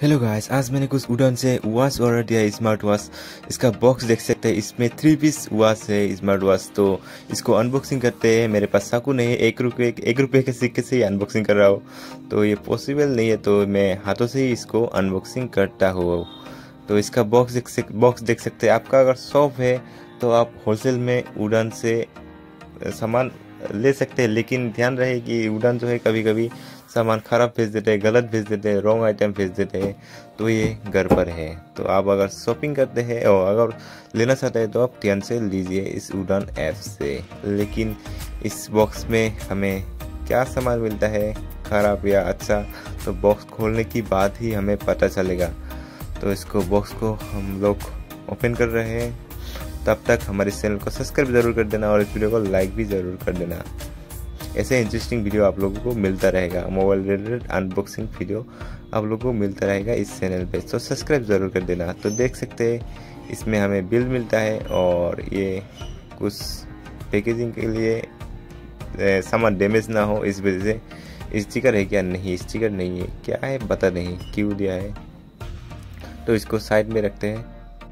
Hello guys, आज मैंने कुछ उड़ान से वॉच ऑर्डर दिया है, स्मार्ट वॉच। इसका बॉक्स देख सकते हैं, इसमें 3 पीस वॉच है स्मार्ट वॉच। तो इसको अनबॉक्सिंग करते हैं। मेरे पास चाकू नहीं है, एक रुपये के सिक्के से ही अनबॉक्सिंग कर रहा हूँ, तो ये पॉसिबल नहीं है, तो मैं हाथों से ही इसको अनबॉक्सिंग करता हूँ। तो इसका बॉक्स देख सकते हैं। आपका अगर शॉप है तो आप होलसेल में उड़ान से सामान ले सकते हैं, लेकिन ध्यान रहे कि उड़ान जो है कभी कभी सामान ख़राब भेज देते हैं, गलत भेज देते हैं, रॉन्ग आइटम भेज देते हैं, तो ये घर पर है। तो आप अगर शॉपिंग करते हैं और अगर लेना चाहते हैं तो आप ध्यान से लीजिए इस उड़ान ऐप से। लेकिन इस बॉक्स में हमें क्या सामान मिलता है, ख़राब या अच्छा, तो बॉक्स खोलने की बाद ही हमें पता चलेगा। तो इसको बॉक्स को हम लोग ओपन कर रहे हैं। तब तक हमारे चैनल को सब्सक्राइब जरूर कर देना और इस वीडियो को लाइक भी ज़रूर कर देना। ऐसे इंटरेस्टिंग वीडियो आप लोगों को मिलता रहेगा, मोबाइल रिलेटेड अनबॉक्सिंग वीडियो आप लोगों को मिलता रहेगा इस चैनल पे, तो सब्सक्राइब ज़रूर कर देना। तो देख सकते हैं इसमें हमें बिल मिलता है और ये कुछ पैकेजिंग के लिए सामान डैमेज ना हो इस वजह से। स्टिकर है क्या? नहीं, स्टिकर नहीं है। क्या है पता नहीं क्यों दिया है, तो इसको साइड में रखते हैं।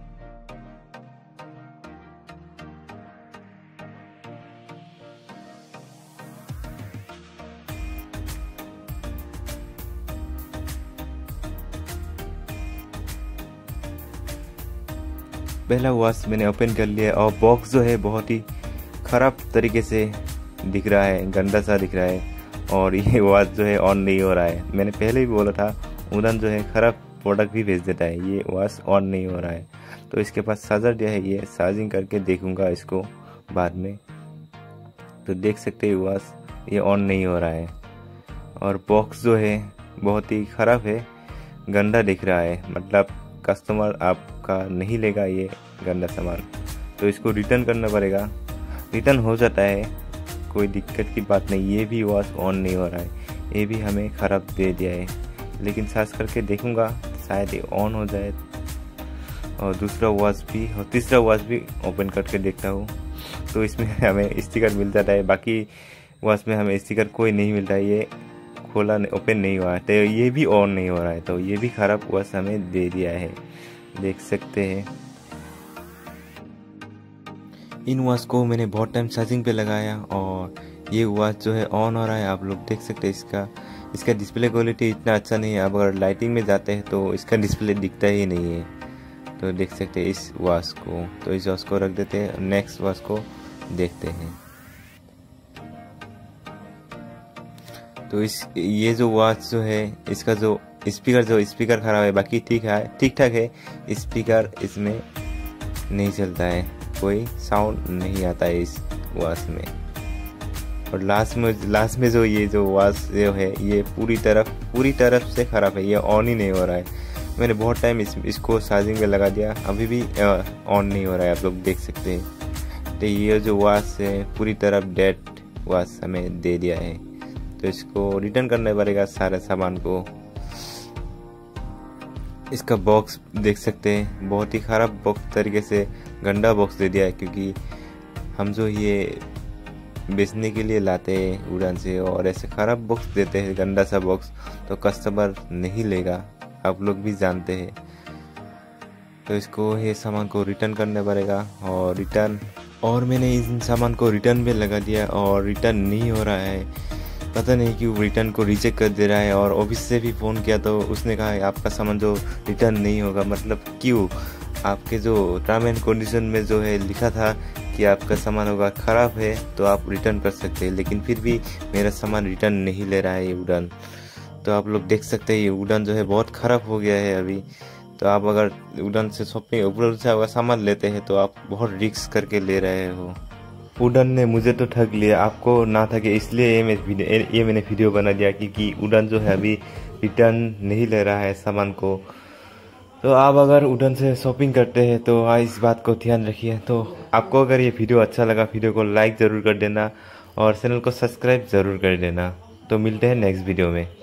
पहला वॉच मैंने ओपन कर लिया और बॉक्स जो है बहुत ही ख़राब तरीके से दिख रहा है, गंदा सा दिख रहा है, और ये वॉच जो है ऑन नहीं हो रहा है। मैंने पहले भी बोला था उड़ान जो है ख़राब प्रोडक्ट भी भेज देता है। ये वॉच ऑन नहीं हो रहा है, तो इसके पास चार्जर दिया है, ये चार्जिंग करके देखूंगा इसको बाद में। तो देख सकते हैं वॉच ये ऑन नहीं हो रहा है और बॉक्स जो है बहुत ही ख़राब है, गंदा दिख रहा है। मतलब कस्टमर आपका नहीं लेगा ये गंदा सामान, तो इसको रिटर्न करना पड़ेगा। रिटर्न हो जाता है, कोई दिक्कत की बात नहीं। ये भी वॉच ऑन नहीं हो रहा है, ये भी हमें ख़राब दे दिया है, लेकिन सर्च करके देखूंगा शायद ये ऑन हो जाए। और दूसरा वॉच भी और तीसरा वॉच भी ओपन करके देखता हूँ, तो इसमें हमें स्टिकर मिल जाता है। बाकी वॉच में हमें स्टिकर कोई नहीं मिलता है, ये खोला ओपन नहीं हुआ है, तो ये भी ऑन नहीं हो रहा है, तो ये भी ख़राब वॉच हमें दे दिया है। देख सकते हैं इन वॉच को मैंने बहुत टाइम चार्जिंग पे लगाया और ये वॉच जो है ऑन हो रहा है। आप लोग देख सकते हैं इसका डिस्प्ले क्वालिटी इतना अच्छा नहीं है। आप अगर लाइटिंग में जाते हैं तो इसका डिस्प्ले दिखता ही नहीं है। तो देख सकते हैं इस वॉच को, तो इस वॉच को रख देते हैं, नेक्स्ट वॉच को देखते हैं। तो ये जो वॉच जो है इसका जो स्पीकर खराब है, बाकी ठीक ठाक है। स्पीकर इसमें नहीं चलता है, कोई साउंड नहीं आता है इस वॉच में। और लास्ट में जो ये जो वॉच जो है ये पूरी तरफ से ख़राब है, ये ऑन ही नहीं हो रहा है। मैंने बहुत टाइम इसको चार्जिंग में लगा दिया, अभी भी ऑन नहीं हो रहा है। आप लोग देख सकते हैं। तो ये जो वॉच है पूरी तरफ डेड वॉच हमें दे दिया है, तो इसको रिटर्न करना पड़ेगा सारे सामान को। इसका बॉक्स देख सकते हैं, बहुत ही ख़राब बॉक्स तरीके से गंदा बॉक्स दे दिया है, क्योंकि हम जो ये बेचने के लिए लाते हैं उड़ान से और ऐसे ख़राब बॉक्स देते हैं, गंदा सा बॉक्स, तो कस्टमर नहीं लेगा, आप लोग भी जानते हैं। तो इसको ये सामान को रिटर्न करना पड़ेगा और मैंने इन सामान को रिटर्न पे लगा दिया और रिटर्न नहीं हो रहा है। पता नहीं क्यों रिटर्न को रिजेक्ट कर दे रहा है। और ऑफिस से भी फ़ोन किया तो उसने कहा है आपका सामान जो रिटर्न नहीं होगा। मतलब क्यों? आपके जो टर्म एंड कंडीशन में जो है लिखा था कि आपका सामान होगा ख़राब है तो आप रिटर्न कर सकते हैं, लेकिन फिर भी मेरा सामान रिटर्न नहीं ले रहा है ये उड़ान। तो आप लोग देख सकते हैं ये उड़ान जो है बहुत ख़राब हो गया है अभी। तो आप अगर उड़ान से शॉपिंग उड़ान से अगर सामान लेते हैं तो आप बहुत रिस्क करके ले रहे हो। उड़ान ने मुझे तो ठग लिया, आपको ना ठगे, इसलिए ये मैंने वीडियो बना दिया कि उड़ान जो है अभी रिटर्न नहीं ले रहा है सामान को। तो आप अगर उड़ान से शॉपिंग करते हैं तो इस बात को ध्यान रखिए। तो आपको अगर ये वीडियो अच्छा लगा, वीडियो को लाइक ज़रूर कर देना और चैनल को सब्सक्राइब ज़रूर कर देना। तो मिलते हैं नेक्स्ट वीडियो में।